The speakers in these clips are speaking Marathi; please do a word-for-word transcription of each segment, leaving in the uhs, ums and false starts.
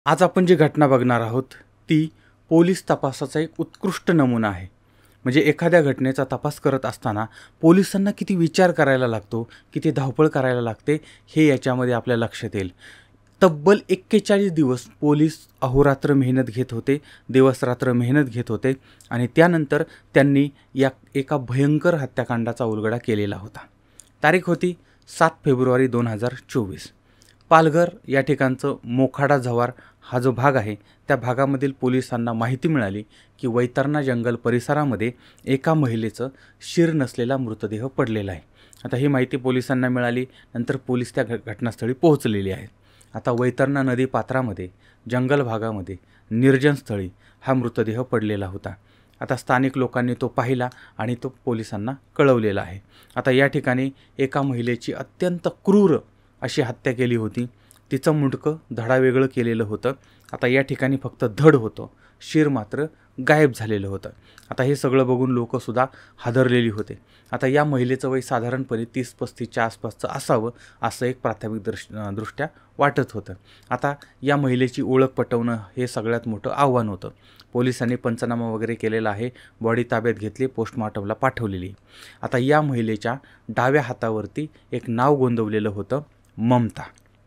आज आपण जी घटना बघणार आहोत ती पोलीस तपासाचा एक उत्कृष्ट नमुना आहे. म्हणजे एखाद्या घटनेचा तपास करत असताना पोलिसांना किती विचार करायला लागतो, किती धावपळ करायला लागते हे याच्यामध्ये आपल्या लक्षात येईल. तब्बल एक्केचाळीस दिवस पोलीस अहोरात्र मेहनत घेत होते, दिवसरात्र मेहनत घेत होते आणि त्यानंतर त्यांनी या एका भयंकर हत्याकांडाचा उलगडा केलेला होता. तारीख होती सात फेब्रुवारी दोन हजार चोवीस. पालघर या ठिकाणचं मोखाडा जव्हार हा जो भाग आहे त्या भागामधील पोलिसांना माहिती मिळाली की वैतरणा जंगल परिसरामध्ये एका महिलेचं शिर नसलेला मृतदेह पडलेला आहे. आता ही माहिती पोलिसांना मिळाली, नंतर पोलीस त्या घटनास्थळी पोहोचलेले आहेत. आता वैतरणा नदी पात्रामध्ये जंगल भागामध्ये निर्जन स्थळी हा मृतदेह पडलेला होता. आता स्थानिक लोकांनी तो पाहिला आणि तो पोलिसांना कळवलेला आहे. आता या ठिकाणी एका महिलेची अत्यंत क्रूर अशी हत्या केली होती. तिचं मुंडकं धडावेगळं केलेलं होतं. आता या ठिकाणी फक्त धड होतं, शिर मात्र गायब झालेलं होतं. आता हे सगळं बघून लोकंसुद्धा हादरलेली होते. आता या महिलेचं वय साधारणपणे तीस पस्तीसच्या आसपासचं असावं असं एक प्राथमिक दृश दृष्ट्या वाटत होतं. आता या महिलेची ओळख पटवणं हे सगळ्यात मोठं आव्हान होतं. पोलिसांनी पंचनामा वगैरे केलेला आहे, बॉडी ताब्यात घेतली, पोस्टमॉर्टमला पाठवलेली. आता या महिलेच्या डाव्या हातावरती एक नाव गोंदवलेलं होतं, ममता.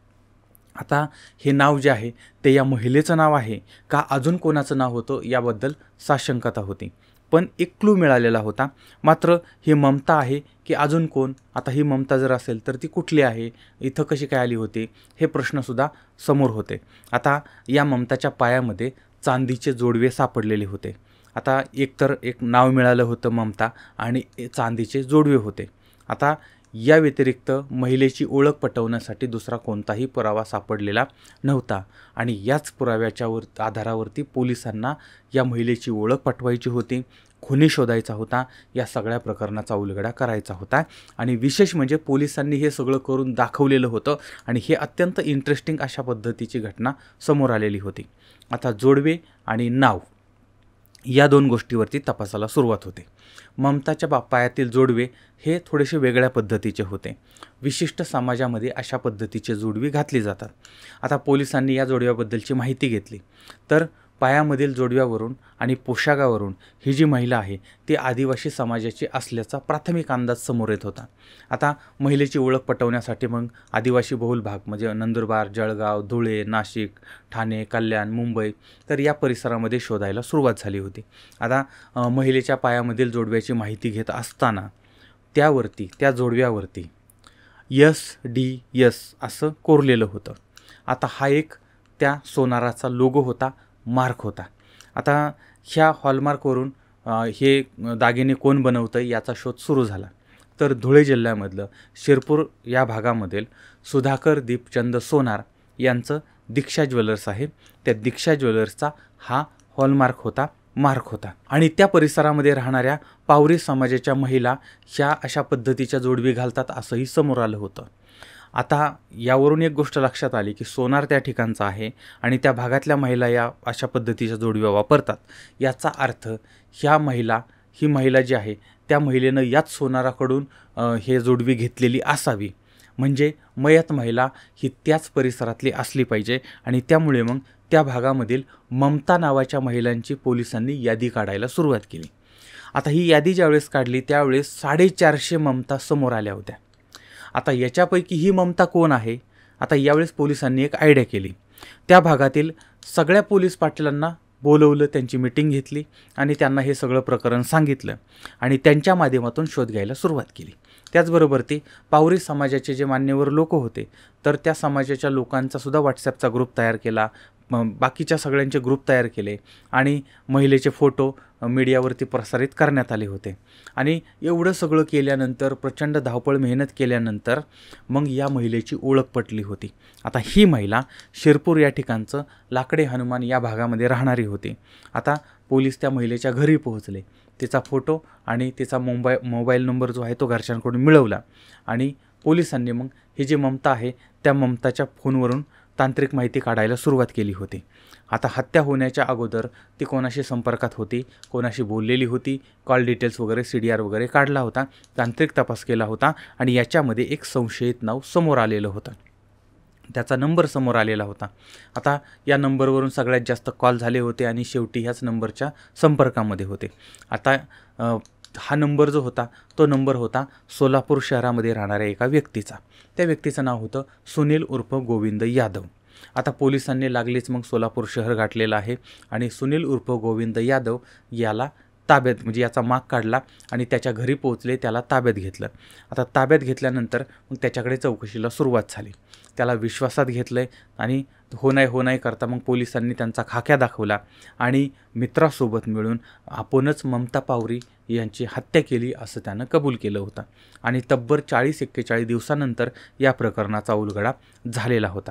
आता हे नाव जे आहे ते या महिलेचं नाव आहे का अजून कोणाचं नाव होतं याबद्दल साशंकता होती. पण एक क्लू मिळालेला होता, मात्र ही ममता आहे की अजून कोण. आता ही ममता जर असेल तर ती कुठली आहे, इथं कशी काय आली होती, हे प्रश्नसुद्धा समोर होते. आता या ममताच्या पायामध्ये चांदीचे जोडवे सापडलेले होते. आता एकतर एक नाव मिळालं होतं ममता आणि चांदीचे जोडवे होते. आता या व्यतिरिक्त महिलेची ओळख पटवण्यासाठी दुसरा कोणताही पुरावा सापडलेला नव्हता आणि याच पुराव्याच्या वर आधारावरती पोलिसांना या महिलेची ओळख पटवायची होती, खुनी शोधायचा होता, या सगळ्या प्रकरणाचा उलगडा करायचा होता. आणि विशेष म्हणजे पोलिसांनी हे सगळं करून दाखवलेलं होतं आणि हे अत्यंत इंटरेस्टिंग अशा पद्धतीची घटना समोर आलेली होती. आता जोडवे आणि नाव या दोन गोष्टीवरती तपासाला सुरुवात होते. ममताच्या बा पायातील जोडवे हे थोडेसे वेगळ्या पद्धतीचे होते. विशिष्ट समाजामध्ये अशा पद्धतीचे जोडवी घातली जातात. आता पोलिसांनी या जोडव्याबद्दलची माहिती घेतली तर पायामधील जोडव्यावरून आणि पोशाखावरून ही जी महिला आहे ती आदिवासी समाजाची असल्याचा प्राथमिक अंदाज समोर येत होता. आता महिलेची ओळख पटवण्यासाठी मग आदिवासी बहुल भाग म्हणजे नंदुरबार, जळगाव, धुळे, नाशिक, ठाणे, कल्याण, मुंबई तर या परिसरामध्ये शोधायला सुरुवात झाली होती. आता महिलेच्या पायामधील जोडव्याची माहिती घेत असताना त्यावरती त्या जोडव्यावरती यस डी यस असं कोरलेलं होतं. आता हा एक त्या सोनाराचा लोगो होता, मार्क होता. आता ह्या हॉलमार्कवरून हे दागिने कोण बनवतं याचा शोध सुरू झाला. तर धुळे जिल्ह्यामधलं शिरपूर या भागामधील सुधाकर दीपचंद सोनार यांचं दीक्षा ज्वेलर्स आहे. त्या दीक्षा ज्वेलर्सचा हा हॉलमार्क होता, मार्क होता. आणि त्या परिसरामध्ये राहणाऱ्या पावरी समाजाच्या महिला ह्या अशा पद्धतीच्या जोडवी घालतात असंही समोर आलं होतं. आता यावरून एक गोष्ट लक्षात आली की सोनार त्या ठिकाणचा आहे आणि त्या भागातल्या महिला या अशा पद्धतीच्या जोडव्या वापरतात. याचा अर्थ ह्या महिला ही महिला जी आहे त्या महिलेनं याच सोनाराकडून हे जोडवी घेतलेली असावी. म्हणजे मयत महिला ही त्याच परिसरातली असली पाहिजे आणि त्यामुळे मग त्या भागामधील ममता नावाच्या महिलांची पोलिसांनी यादी काढायला सुरुवात केली. आता ही यादी ज्यावेळेस काढली त्यावेळेस साडेचारशे ममता समोर आल्या होत्या. आता याच्यापैकी ही ममता कोण आहे. आता यावेळेस पोलिसांनी एक आयडिया केली. त्या भागातील सगळ्या पोलीस पाटलांना बोलवलं, त्यांची मिटिंग घेतली आणि त्यांना हे सगळं प्रकरण सांगितलं आणि त्यांच्या माध्यमातून शोध घ्यायला सुरुवात केली. त्याचबरोबर ते पावरी समाजाचे जे मान्यवर लोक होते तर त्या समाजाच्या लोकांचा सुद्धा व्हॉट्सॲपचा ग्रुप तयार केला, बाकीच्या सगळ्यांचे ग्रुप तयार केले आणि महिलेचे फोटो मीडियावरती प्रसारित करण्यात आले होते. आणि एवढं सगळं केल्यानंतर प्रचंड धावपळ मेहनत केल्यानंतर मग या महिलेची ओळख पटली होती. आता ही महिला शिरपूर या ठिकाणचं लाकडे हनुमान या भागामध्ये राहणारी होती. आता पोलीस त्या महिलेच्या घरी पोहोचले, तिचा फोटो आणि तिचा मोबाईल मोबाईल नंबर जो आहे तो घरच्यांकडून मिळवला आणि पोलिसांनी मग ही जी ममता आहे त्या ममताच्या फोनवरून तांत्रिक माहिती काढायला सुरुवात केली होती. आता हत्या होण्याच्या अगोदर ती कोणाशी संपर्कात होती, कोणाशी बोललेली होती, कॉल डिटेल्स वगैरे सी डी आर वगैरे काढला होता, तांत्रिक तपास केला होता आणि याच्यामध्ये एक संशयित नाव समोर आलेलं होतं. त्याचा नंबर समोर आलेला होता. आता या नंबरवरून सगळ्यात जास्त कॉल झाले होते आणि शेवटी ह्याच नंबरच्या संपर्कामध्ये होते. आता हा नंबर जो होता तो नंबर होता सोलापूर शहरामध्ये राहणाऱ्या एका व्यक्तीचा. त्या व्यक्तीचं नाव होतं सुनील उर्फ गोविंद यादव. आता पोलिसांनी लागलीच मग सोलापूर शहर गाठलेलं आहे आणि सुनील उर्फ गोविंद यादव याला ताब्यात म्हणजे याचा माग काढला आणि त्याच्या घरी पोहोचले, त्याला ताब्यात घेतलं. आता ताब्यात घेतल्यानंतर मग त्याच्याकडे चौकशीला सुरुवात झाली. त्याला विश्वासात घेतलं आहे आणि हो नाही हो नाही करता मग पोलिसांनी त्यांचा खाक्या दाखवला आणि मित्रासोबत मिळून आपणच ममता पावरी यांची हत्या केली असं त्यानं कबूल केलं होतं. आणि तब्बल चाळीस एक्केचाळीस दिवसानंतर या प्रकरणाचा उलगडा झालेला होता.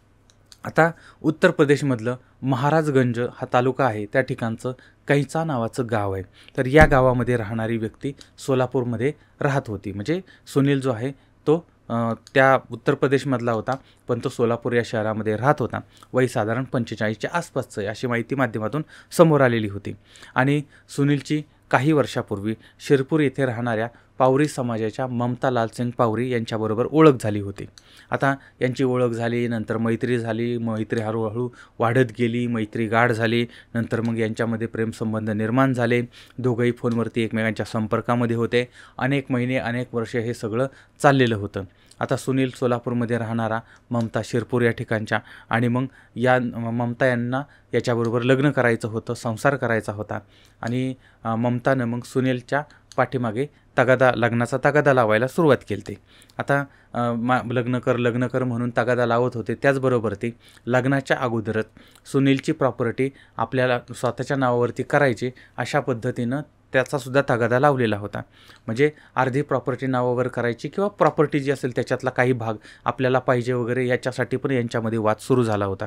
आता उत्तर प्रदेशमधलं महाराजगंज हा तालुका आहे, त्या ठिकाणचं कैचा नावाचं गाव आहे. तर या गावामध्ये राहणारी व्यक्ती सोलापूरमध्ये राहत होती. म्हणजे सुनील जो आहे तो त्या उत्तर प्रदेशमधला होता, पण तो सोलापूर या शहरामध्ये राहत होता. वय साधारण पंचेचाळीसच्या आसपासचं आहे अशी माहिती माध्यमातून समोर आलेली होती. आणि सुनीलची काही वर्षापूर्वी शिरपूर येथे राहणाऱ्या पावरी समाजाच्या ममता लालसिंग पावरी यांच्याबरोबर ओळख झाली होती. आता यांची ओळख झाली, नंतर मैत्री झाली, मैत्री हळूहळू वाढत गेली, मैत्री गाढ झाली. नंतर मग यांच्यामध्ये प्रेमसंबंध निर्माण झाले. दोघंही फोनवरती एकमेकांच्या संपर्कामध्ये होते. अनेक महिने अनेक वर्ष हे सगळं चाललेलं होतं. आता सुनील सोलापूरमध्ये राहणारा, ममता शिरपूर या ठिकाणच्या, आणि मग या ममता यांना याच्याबरोबर लग्न करायचं होतं, संसार करायचा होता. आणि ममतानं मग सुनीलच्या पाठीमागे तगादा लग्नाचा तगादा लावायला सुरुवात केली होती. आता मा लग्न कर लग्न कर म्हणून तगादा लावत होते. त्याचबरोबर ती लग्नाच्या अगोदरच सुनीलची प्रॉपर्टी आपल्याला स्वतःच्या नावावरती करायची अशा पद्धतीनं त्याचासुद्धा तगादा लावलेला होता. म्हणजे अर्धी प्रॉपर्टी नावावर करायची किंवा प्रॉपर्टी जी असेल त्याच्यातला काही भाग आपल्याला पाहिजे वगैरे, याच्यासाठी पण यांच्यामध्ये वाद सुरू झाला होता.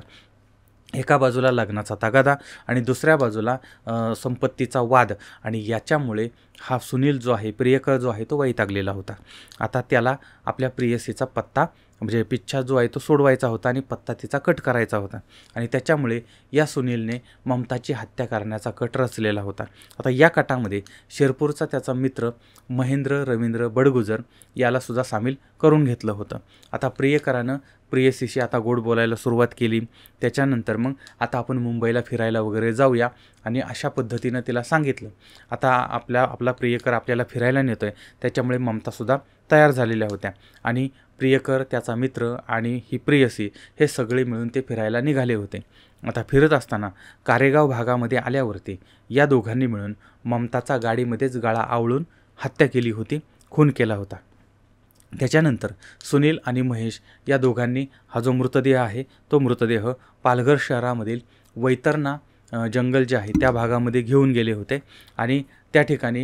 एका बाजूला लग्नाचा तगादा आणि दुसऱ्या बाजूला संपत्तीचा वाद. आणि याच्यामुळे हा सुनील जो आहे, प्रियकर जो आहे, तो वैतागलेला होता. आता त्याला आपल्या प्रियसीचा पत्ता म्हणजे पिच्छा जो आहे तो सोडवायचा होता आणि पत्ता तिचा कट करायचा होता. आणि त्याच्यामुळे या सुनीलने ममताची हत्या करण्याचा कट रचलेला होता. आता या कटामध्ये शिरपूरचा त्याचा मित्र महेंद्र रवींद्र बडगुजर यालासुद्धा सामील करून घेतलं होतं. आता प्रियकरानं प्रियसीशी आता गोड बोलायला सुरुवात केली. त्याच्यानंतर मग आता आपण मुंबईला फिरायला वगैरे जाऊया आणि अशा पद्धतीनं तिला सांगितलं. आता आपल्या आपला प्रियकर आपल्याला फिरायला नेतो आहे, त्याच्यामुळे ममतासुद्धा तयार झालेल्या होत्या. आणि प्रियकर, त्याचा मित्र आणि ही प्रियसी हे सगळे मिळून ते फिरायला निघाले होते. आता फिरत असताना कारेगाव भागामध्ये आल्यावरती या दोघांनी मिळून ममताचा गाडीमध्येच गळा आवळून हत्या केली होती, खून केला होता. त्याच्यानंतर सुनील आणि महेश या दोघांनी हा जो मृतदेह आहे तो मृतदेह पालघर शहरामधील वैतरणा जंगल जे आहे त्या भागामध्ये घेऊन गेले होते. आणि त्या ठिकाणी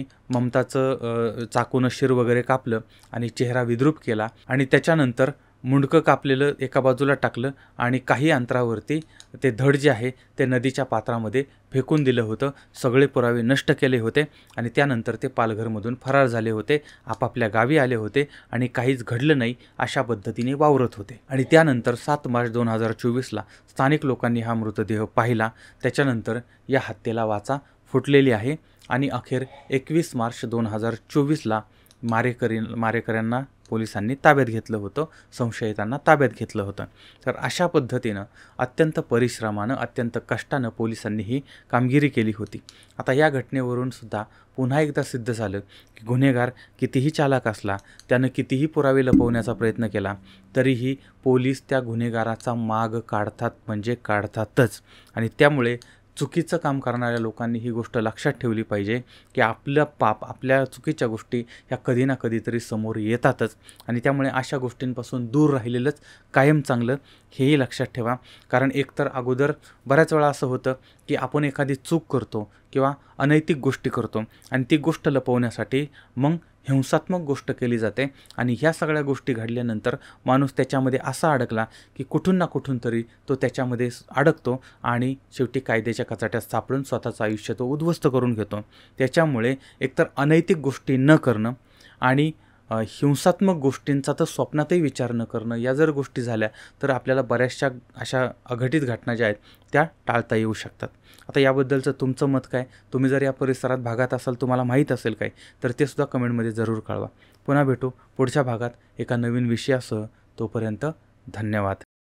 ममताचं चाकूनं शिर वगैरे कापलं आणि चेहरा विद्रूप केला. आणि त्याच्यानंतर मुंडकं कापलेलं एका बाजूला टाकलं आणि काही अंतरावरती ते धड जे आहे ते नदीच्या पात्रामध्ये फेकून दिलं होतं. सगळे पुरावे नष्ट केले होते आणि त्यानंतर ते पालघरमधून फरार झाले होते, आपापल्या गावी आले होते आणि काहीच घडलं नाही अशा पद्धतीने वावरत होते. आणि त्यानंतर सात मार्च दोन हजार चोवीसला स्थानिक लोकांनी हा मृतदेह पाहिला. त्याच्यानंतर या हत्येला वाचा फुटलेली आहे आणि अखेर एकवीस मार्च दोन हजार चोवीसला मारेकरी मारेकऱ्यांना पोलिसांनी ताब्यात घेतलं होतं, संशयितांना ताब्यात घेतलं होतं. तर अशा पद्धतीनं अत्यंत परिश्रमानं, अत्यंत कष्टानं पोलिसांनी ही कामगिरी केली होती. आता या घटनेवरून सुद्धा पुन्हा एकदा सिद्ध झालं की गुन्हेगार कितीही चालाक असला, त्यानं कितीही पुरावे लपवण्याचा प्रयत्न केला, तरीही पोलीस त्या गुन्हेगाराचा माग काढतात म्हणजे काढतातच. आणि त्यामुळे चुकीचं काम करणाऱ्या लोकांनी ही गोष्ट लक्षात ठेवली पाहिजे की आपलं पाप, आपल्या चुकीच्या गोष्टी ह्या कधी ना कधीतरी समोर येतातच. आणि त्यामुळे अशा गोष्टींपासून दूर राहिलेलंच कायम चांगलं, हेही लक्षात ठेवा. कारण एकतर अगोदर बऱ्याच वेळा असं होतं की आपण एखादी चूक करतो किंवा अनैतिक गोष्टी करतो आणि ती गोष्ट लपवण्यासाठी मग हिंसात्मक गोष्ट केली जाते. आणि ह्या सगळ्या गोष्टी घडल्यानंतर माणूस त्याच्यामध्ये असा अडकला की कुठून ना कुठून तरी तो त्याच्यामध्ये अडकतो आणि शेवटी कायद्याच्या कचाट्यात सापडून स्वतःचं आयुष्य तो उद्ध्वस्त करून घेतो. त्याच्यामुळे एकतर अनैतिक गोष्टी न करणं आणि हिंसात्मक गोष्टींचा तर स्वप्नातही विचार न करणं, या जर गोष्टी झाल्या तर आपल्याला बऱ्याचशा अशा अघटित घटना ज्या आहेत त्या टाळता येऊ शकतात. आता याबद्दलचं तुमचं मत काय? तुम्ही जर या परिसरात भागात असाल, तुम्हाला माहीत असेल काय, तर ते सुद्धा कमेंटमध्ये जरूर कळवा. पुन्हा भेटू पुढच्या भागात एका नवीन विषयासह. तोपर्यंत धन्यवाद.